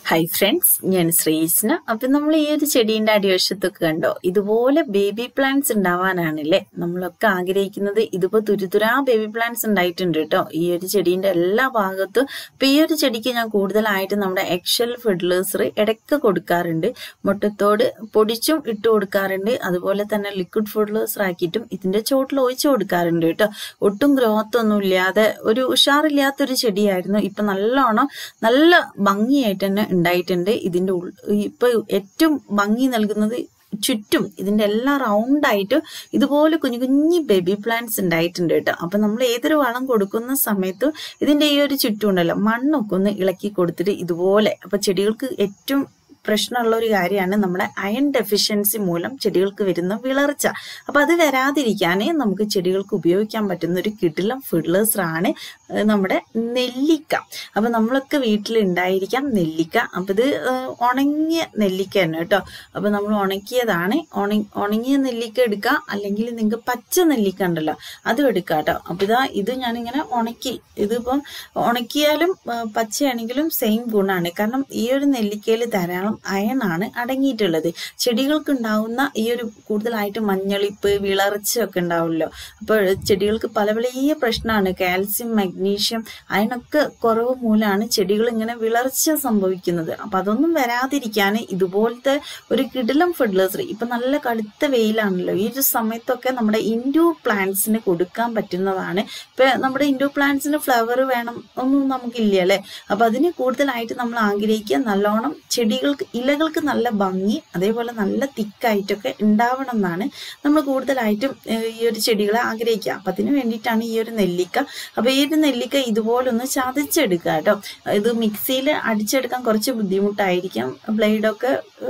Hi friends, ഞാൻ ശ്രീസ്ന. അപ്പം നമ്മൾ ഈ ഒരു ചെടീൻ്റെ അടിവശത്തൊക്കെ കണ്ടോ, ഇതുപോലെ ബേബി പ്ലാന്റ്സ് ഉണ്ടാവാനാണല്ലേ നമ്മളൊക്കെ ആഗ്രഹിക്കുന്നത്. ഇതിപ്പോൾ തുരുതുരാ ബേബി പ്ലാന്റ്സ് ഉണ്ടായിട്ടുണ്ട് കേട്ടോ ഈ ഒരു ചെടീൻ്റെ എല്ലാ ഭാഗത്തും. ഇപ്പം ഈ ഒരു ചെടിക്ക് ഞാൻ കൂടുതലായിട്ട് നമ്മുടെ എക്സൽ ഫെർട്ടിലൈസർ ഇടയ്ക്ക് കൊടുക്കാറുണ്ട്. മുട്ടത്തോട് പൊടിച്ചും ഇട്ട് കൊടുക്കാറുണ്ട്. അതുപോലെ തന്നെ ലിക്വിഡ് ഫെർട്ടിലൈസർ ആക്കിയിട്ടും ഇതിൻ്റെ ചോട്ടിൽ ഒഴിച്ചു കൊടുക്കാറുണ്ട് കേട്ടോ. ഒട്ടും ഗ്രോത്ത് ഒന്നും ഇല്ലാതെ ഒരു ഉഷാറില്ലാത്തൊരു ചെടിയായിരുന്നു. ഇപ്പം നല്ലോണം നല്ല ഭംഗിയായിട്ട് തന്നെ ഉണ്ടായിട്ടുണ്ട്. ഇതിൻ്റെ ഇപ്പൊ ഏറ്റവും ഭംഗി നൽകുന്നത് ചുറ്റും ഇതിൻ്റെ എല്ലാം റൗണ്ടായിട്ട് ഇതുപോലെ കുഞ്ഞു കുഞ്ഞു ബേബി പ്ലാന്റ്സ് ഉണ്ടായിട്ടുണ്ട് കേട്ടോ. അപ്പൊ നമ്മൾ ഏതൊരു വളം കൊടുക്കുന്ന സമയത്തും ഇതിൻ്റെ ഈ ഒരു ചുറ്റും ഉണ്ടല്ലോ മണ്ണൊക്കെ ഒന്ന് ഇളക്കി കൊടുത്തിട്ട് ഇതുപോലെ. അപ്പൊ ചെടികൾക്ക് ഏറ്റവും പ്രശ്നമുള്ള ഒരു കാര്യമാണ് നമ്മുടെ അയൺ ഡെഫിഷ്യൻസി മൂലം ചെടികൾക്ക് വരുന്ന വിളർച്ച. അപ്പൊ അത് വരാതിരിക്കാനേ നമുക്ക് ചെടികൾക്ക് ഉപയോഗിക്കാൻ പറ്റുന്ന ഒരു കിടിലം ഫെർട്ടിലൈസർ ആണ് നമ്മുടെ നെല്ലിക്ക. അപ്പൊ നമ്മളൊക്കെ വീട്ടിൽ ഉണ്ടായിരിക്കാം നെല്ലിക്ക. അപ്പൊ ഇത് ഉണങ്ങിയ നെല്ലിക്ക തന്നെ കേട്ടോ. അപ്പൊ നമ്മൾ ഉണക്കിയതാണ്. ഉണങ്ങിയ നെല്ലിക്ക എടുക്കുക, അല്ലെങ്കിൽ നിങ്ങൾക്ക് പച്ച നെല്ലിക്ക ഉണ്ടല്ലോ അതും എടുക്കുക കേട്ടോ. അപ്പൊ ഇത് ഞാനിങ്ങനെ ഉണക്കി. ഇതിപ്പം ഉണക്കിയാലും പച്ചയാണെങ്കിലും സെയിം ഗുണമാണ്. കാരണം ഈ ഒരു നെല്ലിക്കയിൽ ധാരാളം അയണാണ് അടങ്ങിയിട്ടുള്ളത്. ചെടികൾക്ക് ഉണ്ടാവുന്ന ഈ ഒരു കൂടുതലായിട്ട് മഞ്ഞളിപ്പ് വിളർച്ചയൊക്കെ ഉണ്ടാവുമല്ലോ. അപ്പോൾ ചെടികൾക്ക് പല വലിയ പ്രശ്നമാണ്. കാൽസ്യം, മഗ്നീഷ്യം, അയണൊക്കെ കുറവ് മൂലമാണ് ചെടികൾ ഇങ്ങനെ വിളർച്ച സംഭവിക്കുന്നത്. അപ്പൊ അതൊന്നും വരാതിരിക്കാൻ ഇതുപോലത്തെ ഒരു കിടിലം ഫെർട്ടിലൈസർ. ഇപ്പൊ നല്ല കടുത്ത വെയിലാണല്ലോ, ഈ ഒരു സമയത്തൊക്കെ നമ്മുടെ ഇൻഡോർ പ്ലാന്റ്സിന് കൊടുക്കാൻ പറ്റുന്നതാണ്. ഇപ്പൊ നമ്മുടെ ഇൻഡോർ പ്ലാന്റ്സിന് ഫ്ലവർ വേണം ഒന്നും നമുക്കില്ല അല്ലെ. അപ്പൊ അതിന് കൂടുതലായിട്ട് നമ്മൾ ആഗ്രഹിക്കുക നല്ലോണം ചെടികൾക്ക് ഇലകൾക്ക് നല്ല ഭംഗി, അതേപോലെ നല്ല തിക്കായിട്ടൊക്കെ ഉണ്ടാവണം എന്നാണ് നമ്മൾ കൂടുതലായിട്ടും ഈ ഒരു ചെടികളെ ആഗ്രഹിക്കുക. അപ്പൊ അതിന് വേണ്ടിയിട്ടാണ് ഈ ഒരു നെല്ലിക്ക. അപ്പൊ ഈ ഒരു നെല്ലിക്ക ഇതുപോലെ ഒന്ന് ചതച്ചെടുക്കുക കേട്ടോ. ഇത് മിക്സിയിൽ അടിച്ചെടുക്കാൻ കുറച്ച് ബുദ്ധിമുട്ടായിരിക്കും, ബ്ലേഡൊക്കെ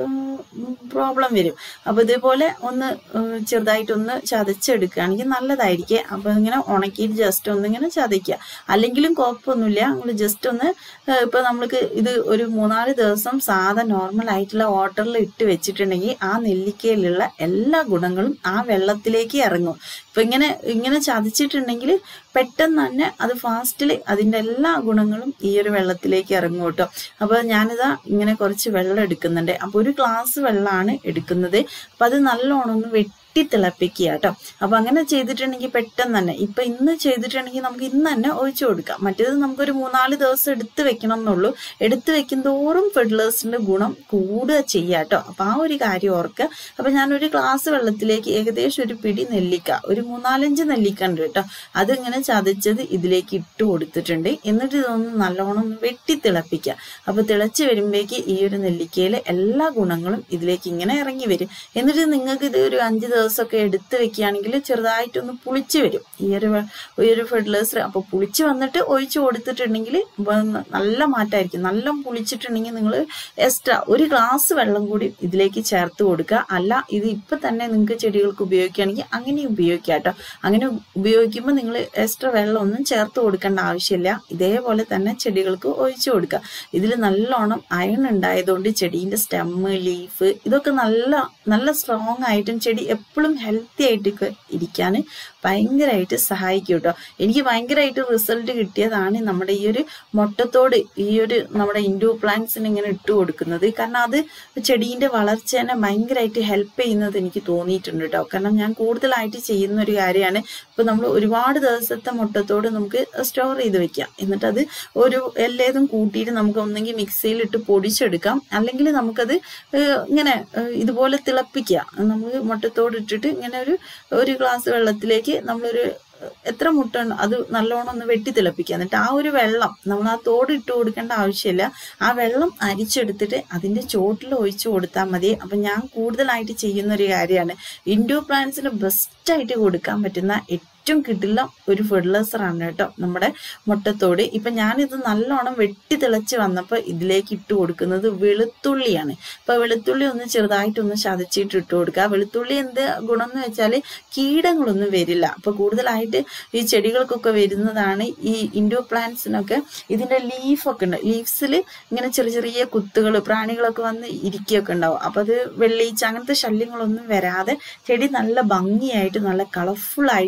പ്രോബ്ലം വരും. അപ്പൊ ഇതേപോലെ ഒന്ന് ചെറുതായിട്ടൊന്ന് ചതച്ചെടുക്കുകയാണെങ്കിൽ നല്ലതായിരിക്കും. അപ്പൊ ഇങ്ങനെ ഉണക്കിയിട്ട് ജസ്റ്റ് ഒന്നിങ്ങനെ ചതയ്ക്കുക. അല്ലെങ്കിലും കുഴപ്പമൊന്നുമില്ല, നമ്മൾ ജസ്റ്റ് ഒന്ന് ഇപ്പൊ നമ്മൾക്ക് ഇത് ഒരു 3-4 ദിവസം സാധാ നോർമൽ ആയിട്ടുള്ള വാട്ടറിൽ ഇട്ട് വെച്ചിട്ടുണ്ടെങ്കിൽ ആ നെല്ലിക്കയിലുള്ള എല്ലാ ഗുണങ്ങളും ആ വെള്ളത്തിലേക്ക് ഇറങ്ങും. ഇപ്പൊ ഇങ്ങനെ ചതച്ചിട്ടുണ്ടെങ്കിൽ പെട്ടെന്ന് തന്നെ അത് ഫാസ്റ്റിൽ അതിൻ്റെ എല്ലാ ഗുണങ്ങളും ഈ ഒരു വെള്ളത്തിലേക്ക് ഇറങ്ങും കേട്ടോ. അപ്പൊ ഞാനിതാ ഇങ്ങനെ കുറച്ച് വെള്ളം എടുക്കുന്നുണ്ട്. അപ്പൊ ഒരു ഗ്ലാസ് വെള്ളമാണ് എടുക്കുന്നത്. അപ്പൊ അത് നല്ലോണം ഒന്ന് തിളപ്പിക്കുക കേട്ടോ. അപ്പൊ അങ്ങനെ ചെയ്തിട്ടുണ്ടെങ്കിൽ പെട്ടെന്ന് തന്നെ ഇപ്പൊ ഇന്ന് ചെയ്തിട്ടുണ്ടെങ്കിൽ നമുക്ക് ഇന്ന് തന്നെ ഒഴിച്ചു കൊടുക്കാം. മറ്റേത് നമുക്കൊരു 3-4 ദിവസം എടുത്ത് വെക്കണം എന്നുള്ളൂ. എടുത്ത് വെക്കുന്തോറും ഫെർട്ടിലൈസറിന്റെ ഗുണം കൂടുക ചെയ്യുക കേട്ടോ. അപ്പൊ ആ ഒരു കാര്യം ഓർക്കുക. അപ്പൊ ഞാനൊരു ഗ്ലാസ് വെള്ളത്തിലേക്ക് ഏകദേശം ഒരു പിടി നെല്ലിക്ക, ഒരു 3-4-5 നെല്ലിക്ക ഉണ്ട് കേട്ടോ, അതിങ്ങനെ ചതച്ചത് ഇതിലേക്ക് ഇട്ട് കൊടുത്തിട്ടുണ്ട്. എന്നിട്ട് ഇതൊന്ന് നല്ലോണം ഒന്ന് തിളപ്പിക്കുക. അപ്പൊ തിളച്ച് വരുമ്പോഴേക്ക് ഈ ഒരു നെല്ലിക്കയിലെ എല്ലാ ഗുണങ്ങളും ഇതിലേക്ക് ഇങ്ങനെ ഇറങ്ങി വരും. എന്നിട്ട് നിങ്ങൾക്ക് ഇത് ഒരു 5 ദിവസമൊക്കെ എടുത്ത് വെക്കുകയാണെങ്കിൽ ചെറുതായിട്ടൊന്ന് പുളിച്ച് വരും ഈ ഒരു ഫെർട്ടിലൈസർ. അപ്പൊ പുളിച്ച് വന്നിട്ട് ഒഴിച്ചു കൊടുത്തിട്ടുണ്ടെങ്കിൽ നല്ല മാറ്റമായിരിക്കും. നല്ല പുളിച്ചിട്ടുണ്ടെങ്കിൽ നിങ്ങൾ എക്സ്ട്രാ ഒരു ഗ്ലാസ് വെള്ളം കൂടി ഇതിലേക്ക് ചേർത്ത് കൊടുക്കുക. അല്ല ഇത് ഇപ്പൊ തന്നെ നിങ്ങൾക്ക് ചെടികൾക്ക് ഉപയോഗിക്കുകയാണെങ്കിൽ അങ്ങനെ ഉപയോഗിക്കാം കേട്ടോ. അങ്ങനെ ഉപയോഗിക്കുമ്പോൾ നിങ്ങൾ എക്സ്ട്രാ വെള്ളം ഒന്നും ചേർത്ത് കൊടുക്കേണ്ട ആവശ്യമില്ല. ഇതേപോലെ തന്നെ ചെടികൾക്ക് ഒഴിച്ചു കൊടുക്കുക. ഇതിൽ നല്ലോണം അയൺ ഉണ്ടായതുകൊണ്ട് ചെടീൻ്റെ സ്റ്റെമ്മ്, ലീഫ് ഇതൊക്കെ നല്ല സ്ട്രോങ് ആയിട്ടും ചെടി എപ്പോഴും ഹെൽത്തി ആയിട്ടൊക്കെ ഇരിക്കാൻ ഭയങ്കരമായിട്ട് സഹായിക്കും കേട്ടോ. എനിക്ക് ഭയങ്കരമായിട്ട് റിസൾട്ട് കിട്ടിയതാണ് നമ്മുടെ ഈ ഒരു മുട്ടത്തോട് ഈ ഒരു നമ്മുടെ ഇൻഡോർ പ്ലാന്റ്സിന് ഇങ്ങനെ ഇട്ട് കൊടുക്കുന്നത്. കാരണം അത് ചെടീൻ്റെ വളർച്ചേനെ ഭയങ്കരമായിട്ട് ഹെൽപ്പ് ചെയ്യുന്നത് എനിക്ക് തോന്നിയിട്ടുണ്ട് കേട്ടോ. കാരണം ഞാൻ കൂടുതലായിട്ട് ചെയ്യുന്ന ഒരു കാര്യമാണ്. ഇപ്പൊ നമ്മൾ ഒരുപാട് ദിവസത്തെ മുട്ടത്തോട് നമുക്ക് സ്റ്റോർ ചെയ്ത് വെക്കാം. എന്നിട്ട് അത് ഒരു എല്ലേതും കൂട്ടിയിട്ട് നമുക്ക് ഒന്നെങ്കിൽ മിക്സിയിലിട്ട് പൊടിച്ചെടുക്കാം, അല്ലെങ്കിൽ നമുക്കത് ഇങ്ങനെ ഇതുപോലെ തിളപ്പിക്കുക. നമുക്ക് മുട്ടത്തോട് ഇട്ടിട്ട് ഇങ്ങനെ ഒരു ഗ്ലാസ് വെള്ളത്തിലേക്ക് നമ്മളൊരു എത്ര മുട്ട അത് നല്ലോണം ഒന്ന് തിളപ്പിക്കുക. എന്നിട്ട് ആ ഒരു വെള്ളം നമ്മൾ ആ തോട് ഇട്ട് കൊടുക്കേണ്ട ആവശ്യമില്ല. ആ വെള്ളം അരിച്ചെടുത്തിട്ട് അതിൻ്റെ ചോട്ടിൽ ഒഴിച്ചു കൊടുത്താൽ മതി. അപ്പം ഞാൻ കൂടുതലായിട്ട് ചെയ്യുന്ന ഒരു കാര്യമാണ്. ഇൻഡോർ പ്ലാന്റ്സിന് ബെസ്റ്റായിട്ട് കൊടുക്കാൻ പറ്റുന്ന ഏറ്റവും കിട്ടില്ല ഒരു ഫെർട്ടിലൈസർ ആണ് കേട്ടോ നമ്മുടെ മുട്ടത്തോട്. ഇപ്പൊ ഞാനിത് നല്ലോണം തിളച്ച് വന്നപ്പോൾ ഇതിലേക്ക് ഇട്ട് കൊടുക്കുന്നത് വെളുത്തുള്ളിയാണ്. ഇപ്പൊ വെളുത്തുള്ളി ഒന്ന് ചെറുതായിട്ടൊന്ന് ചതച്ചിട്ട് ഇട്ട് കൊടുക്കുക. വെളുത്തുള്ളി എന്ത് ഗുണം എന്ന് വെച്ചാൽ കീടങ്ങളൊന്നും വരില്ല. അപ്പൊ കൂടുതലായിട്ട് ഈ ചെടികൾക്കൊക്കെ വരുന്നതാണ് ഈ ഇൻഡോർ പ്ലാന്റ്സിനൊക്കെ ഇതിന്റെ ലീഫൊക്കെ ഉണ്ട്. ലീവ്സിൽ ഇങ്ങനെ ചെറിയ കുത്തുകൾ, പ്രാണികളൊക്കെ വന്ന് ഇരിക്കുകയൊക്കെ ഉണ്ടാവും. അപ്പൊ അത് വെള്ളീച്ച അങ്ങനത്തെ ശല്യങ്ങളൊന്നും വരാതെ ചെടി നല്ല ഭംഗിയായിട്ട് നല്ല കളർഫുൾ ആയിട്ടും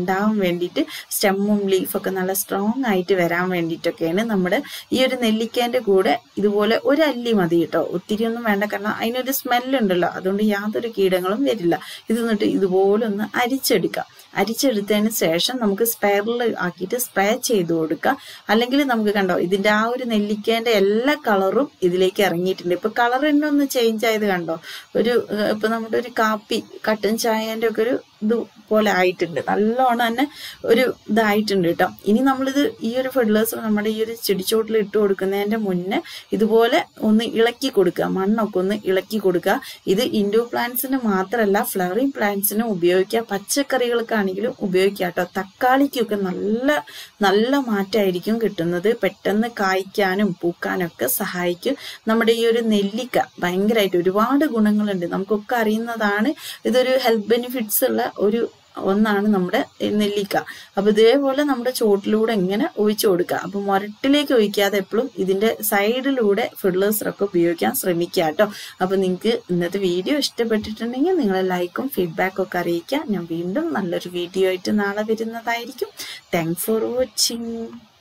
ഉണ്ടാവാൻ വേണ്ടിയിട്ട് സ്റ്റെമ്മും ലീഫൊക്കെ നല്ല സ്ട്രോങ് ആയിട്ട് വരാൻ വേണ്ടിയിട്ടൊക്കെയാണ് നമ്മുടെ ഈ ഒരു നെല്ലിക്കേൻ്റെ കൂടെ ഇതുപോലെ ഒരു അല്ലി മതി കേട്ടോ. ഒത്തിരി ഒന്നും വേണ്ട, കാരണം അതിനൊരു സ്മെല്ലുണ്ടല്ലോ, അതുകൊണ്ട് യാതൊരു കീടങ്ങളും വരില്ല. ഇത് എന്നിട്ട് ഇതുപോലെ ഒന്ന് അരിച്ചെടുക്കാം. അരിച്ചെടുത്തതിന് ശേഷം നമുക്ക് സ്പെയറിൽ ആക്കിയിട്ട് സ്പ്രേ ചെയ്ത് കൊടുക്കുക. അല്ലെങ്കിൽ നമുക്ക് കണ്ടോ ഇതിൻ്റെ ആ ഒരു നെല്ലിക്കേൻ്റെ എല്ലാ കളറും ഇതിലേക്ക് ഇറങ്ങിയിട്ടുണ്ട്. ഇപ്പൊ കളർ തന്നെ ഒന്ന് ചേഞ്ച് ആയത് കണ്ടോ, ഒരു ഇപ്പൊ നമ്മുടെ ഒരു കാപ്പി കട്ടൻ ചായൻ്റെ ഒക്കെ ഒരു ഇതുപോലെ ആയിട്ടുണ്ട്, നല്ലോണം തന്നെ ഒരു ഇതായിട്ടുണ്ട് കേട്ടോ. ഇനി നമ്മളിത് ഈ ഒരു ഫെർട്ടിലൈസർ നമ്മുടെ ഈ ഒരു ചെടിച്ചോട്ടിൽ ഇട്ട് കൊടുക്കുന്നതിന്റെ മുന്നേ ഇതുപോലെ ഒന്ന് ഇളക്കി കൊടുക്കുക, മണ്ണൊക്കെ ഒന്ന് ഇളക്കി കൊടുക്കുക. ഇത് ഇൻഡോർ പ്ലാന്റ്സിന് മാത്രമല്ല ഫ്ലവറിങ് പ്ലാന്റ്സിനും ഉപയോഗിക്കാം, പച്ചക്കറികൾക്കാണെങ്കിലും ഉപയോഗിക്കാം കേട്ടോ. തക്കാളിക്കൊക്കെ നല്ല മാറ്റമായിരിക്കും കിട്ടുന്നത്, പെട്ടെന്ന് കായ്ക്കാനും പൂക്കാനൊക്കെ സഹായിക്കും. നമ്മുടെ ഈ ഒരു നെല്ലിക്ക ഭയങ്കരമായിട്ട് ഒരുപാട് ഗുണങ്ങളുണ്ട്, നമുക്കൊക്കെ അറിയുന്നതാണ്. ഇതൊരു ഹെൽത്ത് ബെനിഫിറ്റ്സ് ഉള്ള ഒരു ഒന്നാണ് നമ്മുടെ നെല്ലിക്ക. അപ്പൊ ഇതേപോലെ നമ്മുടെ ചോട്ടിലൂടെ ഇങ്ങനെ ഒഴിച്ചു കൊടുക്കുക. അപ്പൊ മുരട്ടിലേക്ക് ഒഴിക്കാതെ എപ്പോഴും ഇതിന്റെ സൈഡിലൂടെ ഫെർട്ടിലൈസറൊക്കെ ഉപയോഗിക്കാൻ ശ്രമിക്കുക കേട്ടോ. അപ്പൊ നിങ്ങൾക്ക് ഇന്നത്തെ വീഡിയോ ഇഷ്ടപ്പെട്ടിട്ടുണ്ടെങ്കിൽ നിങ്ങളെ ലൈക്കും ഫീഡ്ബാക്കും ഒക്കെ അറിയിക്കുക. ഞാൻ വീണ്ടും നല്ലൊരു വീഡിയോ ആയിട്ട് നാളെ വരുന്നതായിരിക്കും. Thanks for watching.